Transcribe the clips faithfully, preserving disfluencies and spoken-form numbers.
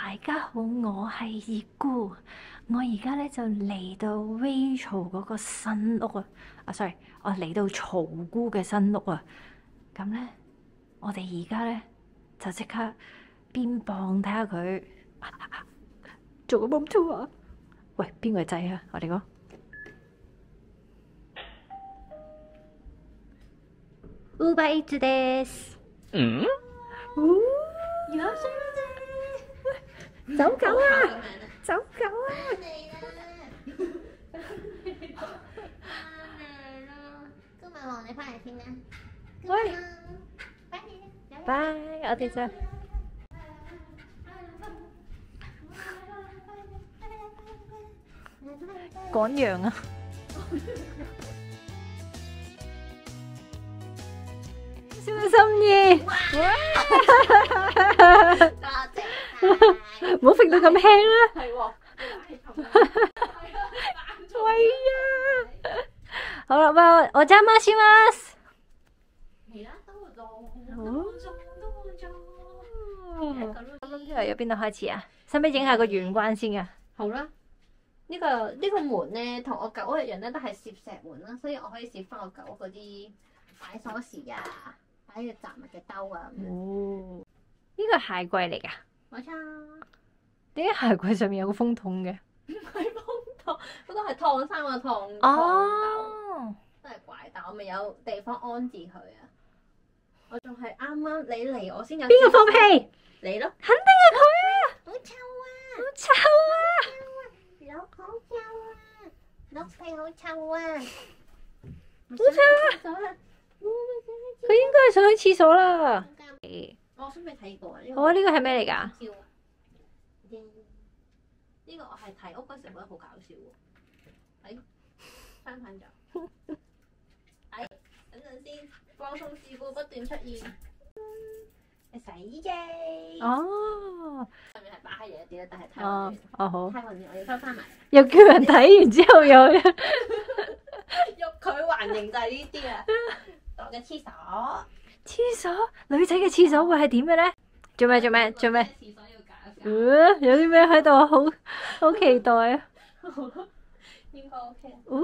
大家好，我係葉姑，我而家咧就嚟到 Rachel 嗰個新屋啊！啊，sorry，我嚟到曹姑嘅新屋啊！咁咧，我哋而家咧就即刻邊磅睇下佢做個 room tour 啊！喂，邊個掣啊？我哋講。Uber Eatsです。 嗯？ 有聲啫！走狗啊！走狗啊！ 今日我哋翻嚟先啦。 喂， 拜拜！我哋就趕羊啊！小心意，唔好揈到咁輕啦！ 係喎， 喂呀！好啦，我我揸馬先ます。 嚟啦，都會做， 好都會做，都會做。 咁諗之後由邊度開始啊？使唔使影下個玄關先啊？ 好啦，呢個呢個門咧，同我狗一樣咧，都係攝石門啦，所以我可以攝翻我狗嗰啲擺鎖匙啊，擺嘅雜物嘅兜啊。 哦，呢個係鞋櫃嚟㗎？ 冇錯， 點解鞋櫃上面有個風筒嘅？ 唔係風筒，嗰個係燙衫嘅燙燙哦， 都係怪，但我未有地方安置佢啊。我仲係啱啱你嚟，我先有。 邊個放屁？ 你咯， 肯定係佢啊！ 好臭啊！ 好臭啊！ 鹿好臭啊！鹿屁好臭啊！ 好臭啊！佢應該係上去廁所啦。 我先未睇過啊！ 好啊，呢個係咩嚟㗎？ 呢個我係睇屋嗰時覺得好搞笑喎。哎，翻返咗。哎，等陣先，交通事故不斷出現。洗機。 哦。 上面係擺嘢啲啦，但係太哦混亂。 哦好。 太混亂，我要收翻埋。 又叫人睇完之後又喐佢還形就係呢啲啊！我嘅廁所。 廁所，女仔嘅廁所會係點嘅咧？做咩做咩做咩？ 廁所要搞一嗯，有啲咩喺度？好好期待啊！ 搞。應該 OK。 哦，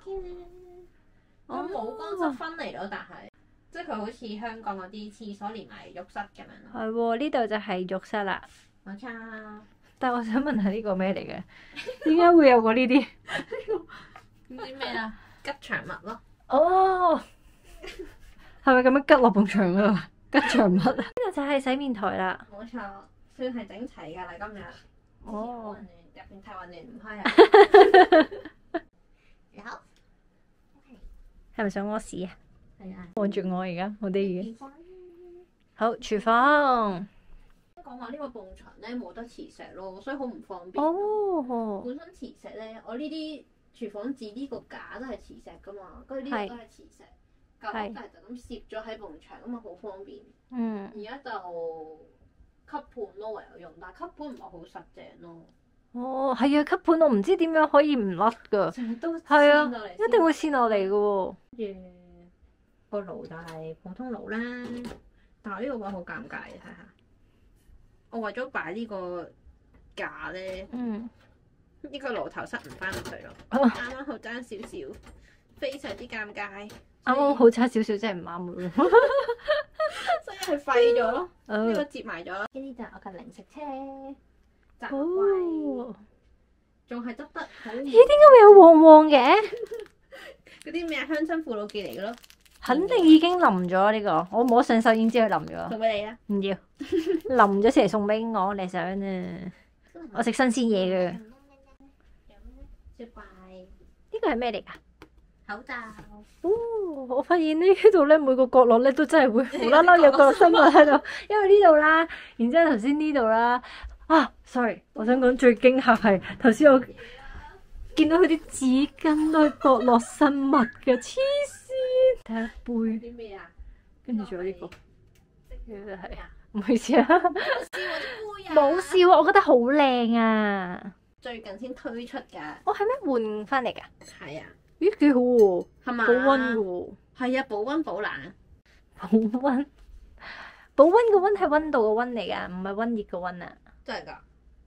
佢冇乾濕分離咯，但係即係佢好似香港嗰啲廁所連埋浴室咁樣咯。 係喎，呢度就係浴室啦。 冇錯。 但係我想問下呢個咩嚟嘅？點解會有個呢啲？ 唔知咩啊？吉祥物咯。 哦，係咪咁樣吉落埲牆嗰度？吉祥物啊！呢個就係洗面台啦。 冇錯，算係整齊㗎啦今日。 哦混亂入邊太混亂唔開啊！有。 係咪想屙屎啊？ 係啊。 望住我而家，我哋已經廚房。 好廚房。 講話呢個埲牆咧冇得磁石咯，所以好唔方便。 哦。 本身磁石咧，我呢啲廚房紙呢個架都係磁石噶嘛，跟住呢個都係磁石，舊屋但係就咁攝咗喺埲牆，咁啊好方便。 嗯。 而家就吸盤咯，唯有用，但係吸盤唔係好實淨咯。 哦，係啊，吸盤我唔知點樣可以唔甩噶。 成日都係啊黐落嚟， 一定會跣落嚟噶喎。 跟住個爐就係普通爐啦，但係呢個位好尷尬，睇下。我為咗擺呢個架咧， 嗯。 呢個爐頭塞唔翻落去咯， 哦啱啱好爭少少，非常之尷尬。 啱啱好差少少，真係唔啱喎。 所以係廢咗咯，呢個哦。 接埋咗啦。呢啲就係我嘅零食車，雜物櫃， 哦。 仲係執得好。 咦？點解會有旺旺嘅？ 嗰啲咩鄉親父老寄嚟嘅咯， 肯定已經淋咗呢個，我摸上手已經知佢淋咗。 送俾你啦。 唔要，淋咗先嚟送俾我，你想啊？我食新鮮嘢嘅。 雪櫃， 呢個係咩嚟㗎？ 口罩， 哦，我發現呢度咧每個角落咧都真係會無啦啦有個生物喺度，因為呢度啦，然之後頭先呢度啦，啊，sorry，我想講最驚嚇係頭先我見到佢啲紙巾都係角落生物嘅，黐線！睇下杯， 啲咩啊？ 跟住仲有呢個， 即呢個係唔好意思啊， 笑我啲杯啊！ 冇笑啊，我覺得好靚啊！ 最近先推出㗎。 哦，係咩換翻嚟㗎？ 係啊。 咦，幾好喎， 係嘛？ 保溫嘅喎。 係啊，保溫保冷。 保溫，保溫嘅溫係溫度嘅溫嚟㗎，唔係溫熱嘅溫啊。 真係㗎。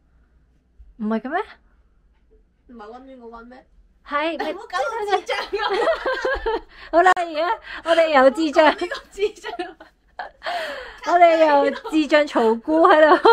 唔係嘅咩？ 唔係溫暖個溫咩？ 係， 你唔好搞到智障咁。 好啦，而家我哋由智障， 呢個智障， 我哋由智障曹姑喺度，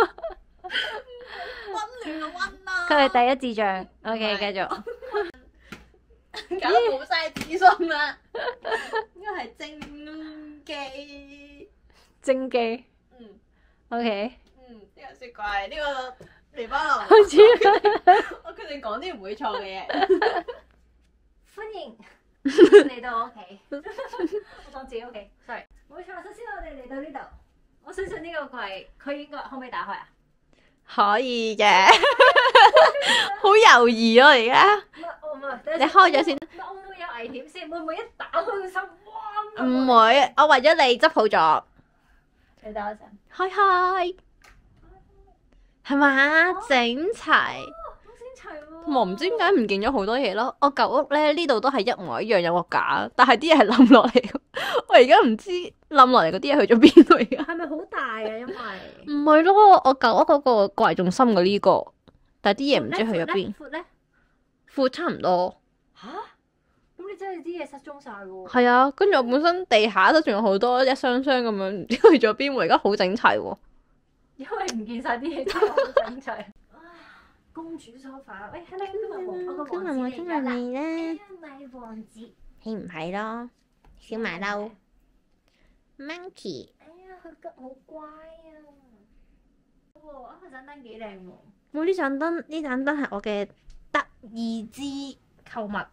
溫暖個溫啦。 佢係第一智障。OK，繼續。 搞到冇晒自信啦。應該係正機。 正機。 嗯。 OK。 嗯，呢個雪櫃，呢個黎巴嫩。 開始。 我決定講啲唔會錯嘅嘢。 歡迎嚟到我屋企，我當自己屋企。sorry，冇錯。首先我哋嚟到呢度，我相信呢個櫃佢應該可唔可以打開啊？ 可以嘅。好猶豫咯而家。 唔係，我唔係。 你開咗先。 唔係，我會唔會有危險先？會唔會一打開個心，哇！ 唔會，我為咗你執好咗。 你等我一陣。 開開。係嘛？整齊。 好整齊喎！ 我唔知點解唔見咗好多嘢咯。我舊屋咧呢度都係一模一樣，有個架，但係啲嘢係冧落嚟。我而家唔知冧落嚟嗰啲嘢去咗邊度而家。 係咪好大啊？因為唔係咯，我舊屋嗰個櫃仲深過呢個，但係啲嘢唔知去咗邊。 闊咧？ 闊差唔多。 吓？咁你真係啲嘢失蹤晒喎！ 係啊，跟住我本身地下都仲有好多一箱箱咁樣，唔知去咗邊喎。而家好整齊喎。 因為唔見晒啲嘢，真係好整齊。公主梳化，喂，睇你今日王，我個王子嚟㗎啦。 咧， 咪王子。 豈唔係咯？小馬騮 ，monkey。 哎呀，佢吉好乖啊！哇，啊個盞燈幾靚喎！ 我呢盞燈，呢盞燈係我嘅得意之購物。誒，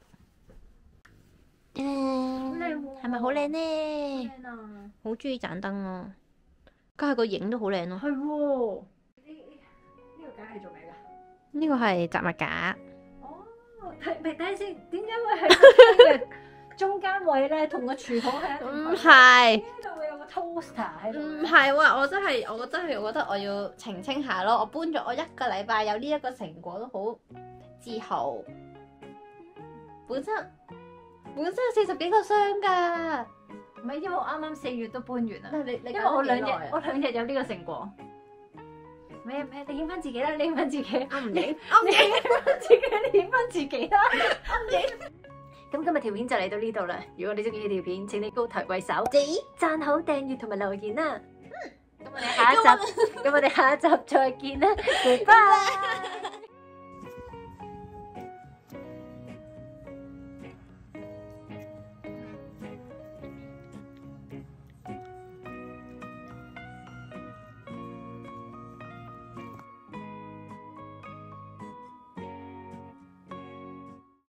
好靚喎！ 係咪好靚呢？ 靚啊！ 好中意盞燈啊！加係個影都好靚咯。 係喎。呢呢個架係做咩㗎？ 呢個係雜物架。 哦，睇咪睇下先，點解會喺個嘅中間位咧，同個廚房係一唔定係。 呢度會有個 toaster 喺度。 唔係喎，我真係我真係覺得我要澄清下咯。我搬咗我一個禮拜有呢一個成果都好自豪。本身本身有四十幾個箱㗎。 唔係，因為我啱啱四月都搬完啦。 你你因為我兩日我兩日有呢個成果。咩咩？你影翻自己啦！你影翻自己。 我唔影， 你影翻自己，你影翻自己啦！咁今日條片就嚟到呢度啦。如果你中意呢條片，請你高抬貴手，讚好、訂閱同埋留言啦。咁我哋下一集，咁我哋下一集再見啦，拜拜。